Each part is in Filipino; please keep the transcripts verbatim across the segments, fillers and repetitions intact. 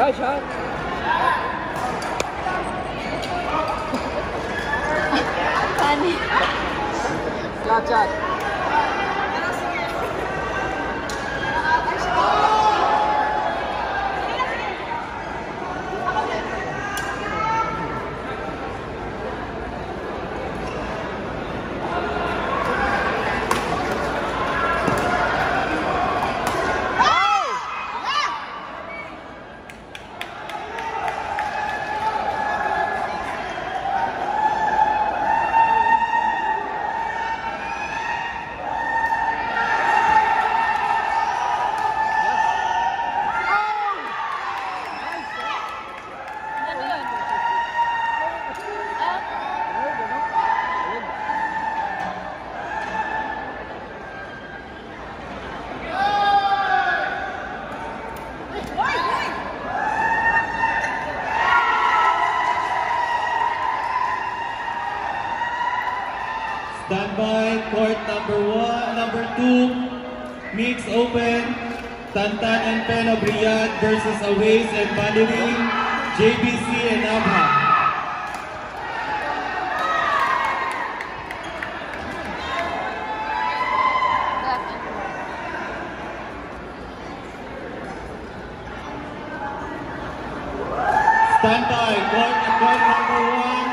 Shot, shot. Funny. Shot, shot. Stand by, court number one, number two, mix open, Tantan and Pen of Riyadh versus Aways and Valerie, J B C and Abha. Stand by, court, court number one.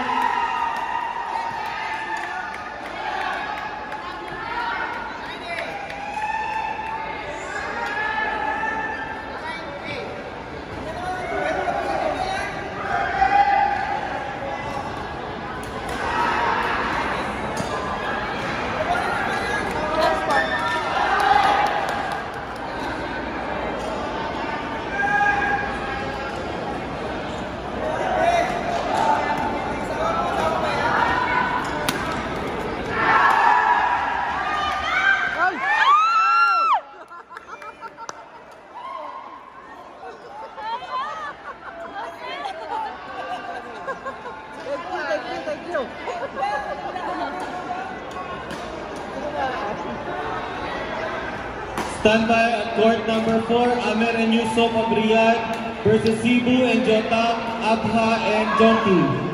Stand by at court number four, Amer and Yusuf of Riyadh versus Cebu and Jotam, Abha and Jonty.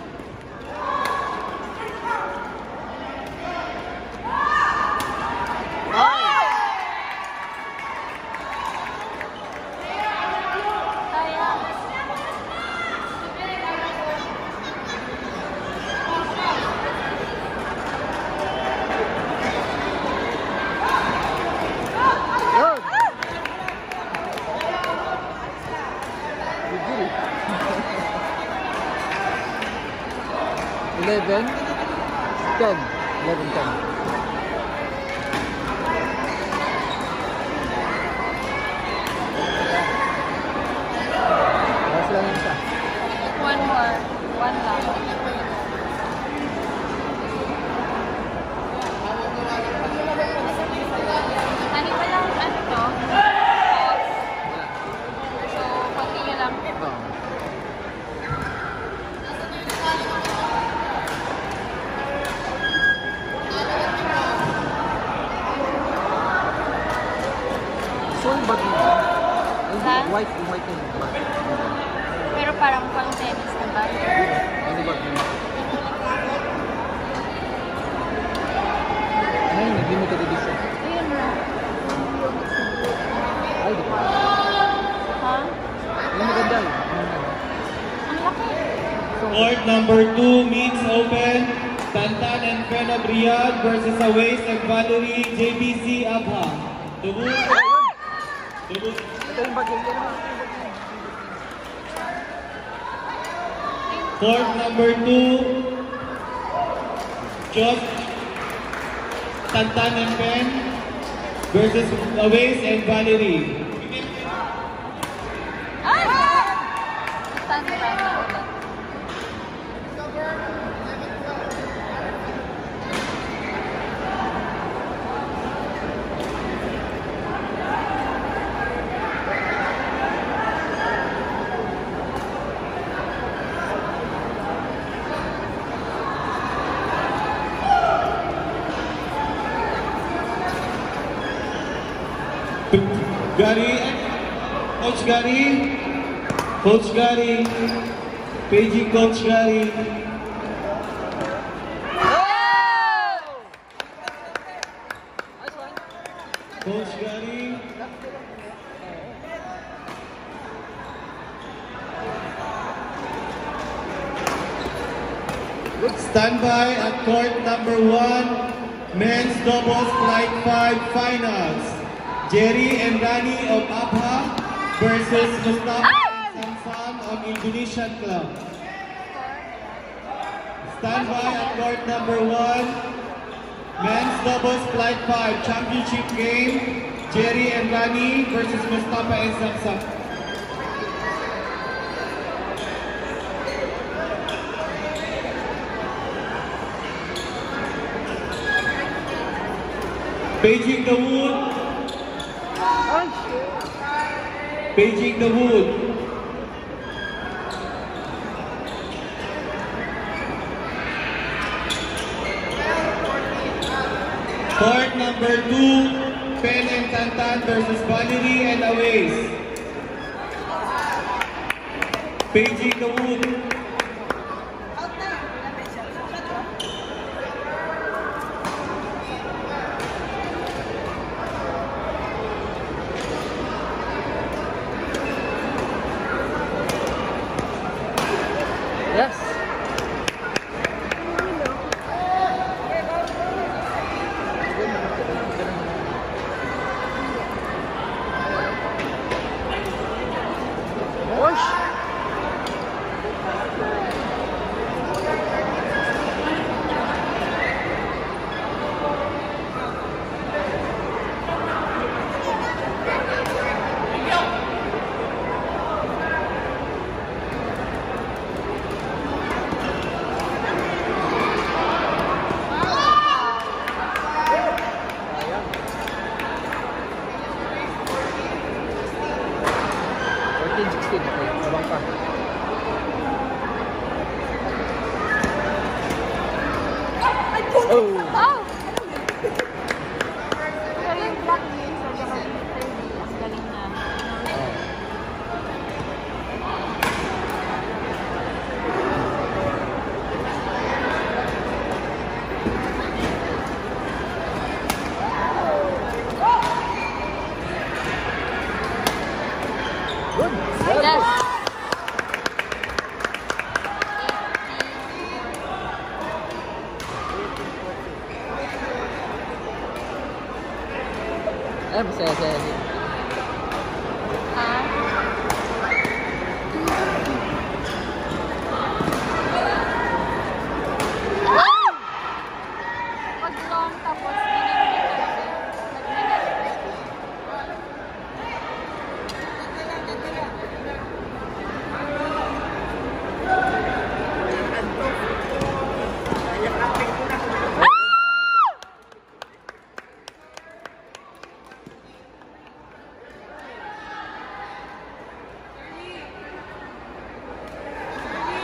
eleven, ten, eleven, ten. Last lang isa. One more. One lang. Hani pa lang ano to? So, continue lang. Oh. Bag mo. Ha? White, white yung bag. Pero parang pang tennis na ba? Ano bag mo? Ay, nag-limited edition. Ayun na. Ay, di ba? Ha? Ay, maganda yun. Ang laki. Court number two, mix open, Tantan and Pen of Riyadh versus Aways and Valerie, J B C, Abha. Tubos. Tubos. Ito yung bag yun. Court number two, Chop, Tantan and Pen versus Aways and Valerie. Ay! Stand by na ulit. Gary, Coach Gary, Coach Gary. Paging Coach Gary. Nice one. Coach Gary. Standby at court number one, men's doubles flight five finals. Jerry and Rani of Abha versus Mustafa and Samsan of Indonesian Club. Standby at court number one, men's doubles flight five championship game. Jerry and Rani versus Mustafa and Samsan. Paging the wood. Paging the wood. Court number two, Pen and Tantan versus Valerie and Aways. Paging the wood. Yes. Push. fourteen sixteen. Okay, abang pa. Oh! Oh! So yung black niya, so yung ang galing na. Good. Yes! Ay, masaya, masaya. Ah. Ah! Pag long tapos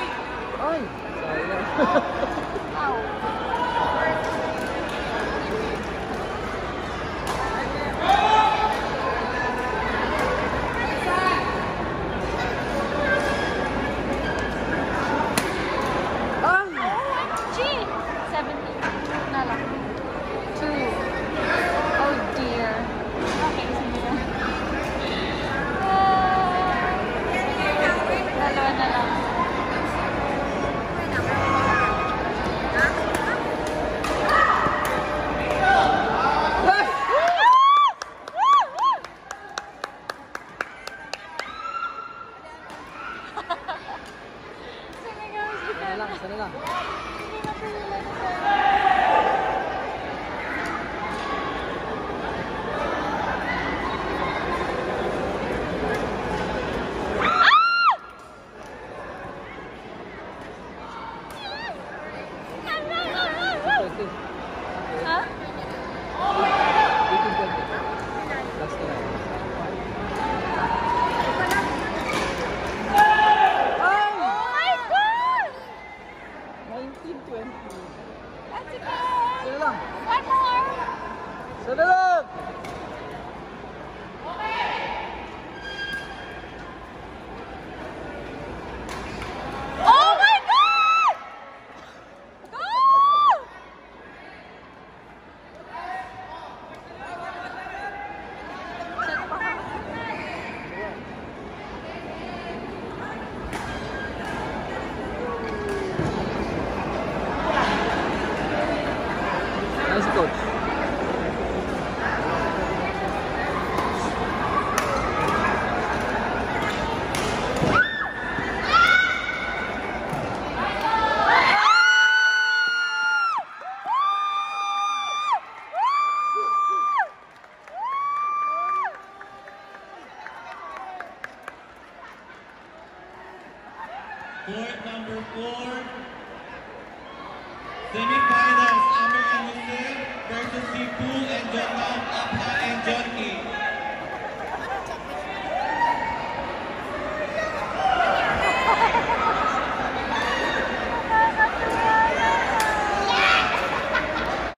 Ay! Sayang. Ow. coach. Court number four. Semifinals, Amir and Yusuf versus Sipu and John Nam, Apha and John Key.